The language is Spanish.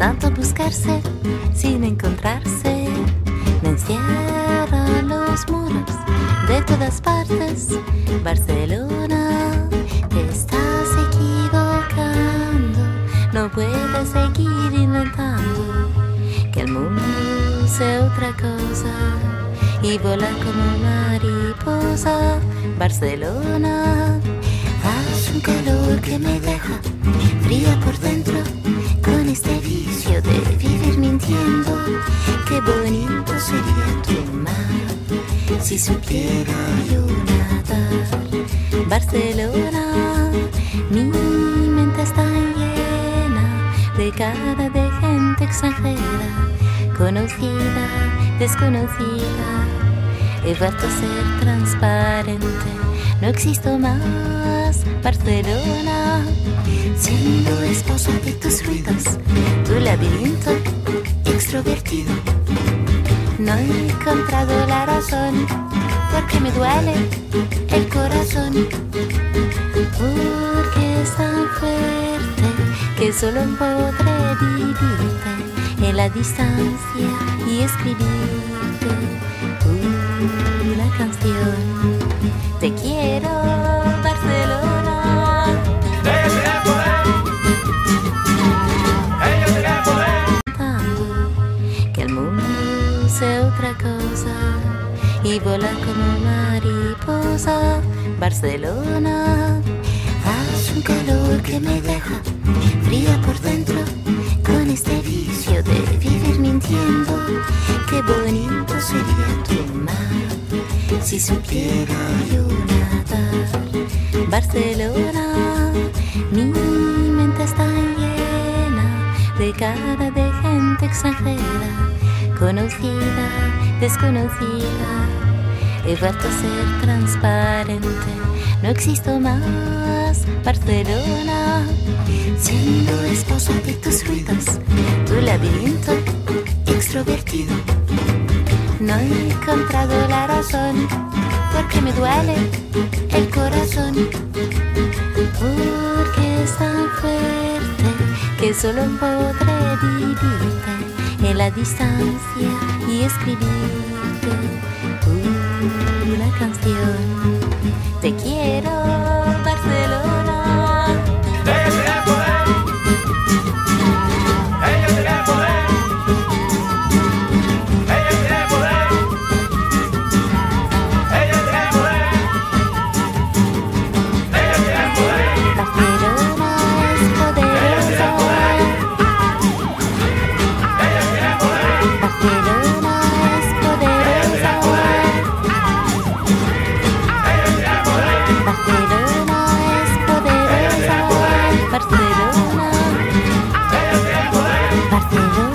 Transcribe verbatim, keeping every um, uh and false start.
tanto buscarse sin encontrarse. Me encierran los muros de todas partes. Barcelona, te estás equivocando. No puedes seguir inventando que el mundo sea otra cosa y volar como mariposa. Barcelona, hace un calor que me deja fría por dentro, con este vicio de vivir mintiendo. Qué bonito sería tu mar si supiera yo nadar. Barcelona, mi mente está llena de cara de gente extranjera, conocida, desconocida. He vuelto a ser transparente, no existo más. Barcelona, siendo esposa de tus ruidos, tu laberinto extrovertido. No he encontrado la razón, porque me duele el corazón, porque es tan fuerte que solo podré vivirte en la distancia y escribirte una canción. Te quiero, Barcelona. Ella tiene poder. Ella tiene poder. Que el mundo sea otra cosa y volar como mariposa. Barcelona, hace un calor que me deja fría por dentro, con este vicio de vivir mintiendo. Qué bonito sería tu mar si supiera yo nadar. Barcelona, mi mente está llena de cara de gente extranjera, conocida, desconocida. He vuelto a ser transparente, no existo más. Barcelona, siendo esposa de tus ruidos, tu laberinto extrovertido. No he encontrado la razón, porque me duele el corazón, porque es tan fuerte que solo podré vivirte en la distancia y escribirte una canción. Te quiero, Barcelona. Ella tiene poder. Ella tiene poder. Ella tiene poder. Ella tiene poder. Ella tiene poder. Barcelona es poderosa. Ella tiene poder. Barcelona es poderosa. Barcelona es poderosa. Barcelona, Barcelona.